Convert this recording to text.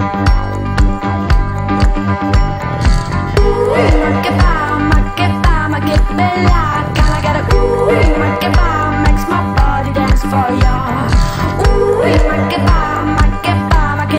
bella, gotta get a ooh, make it pop, makes my body dance for ya. Ooh, make it pop.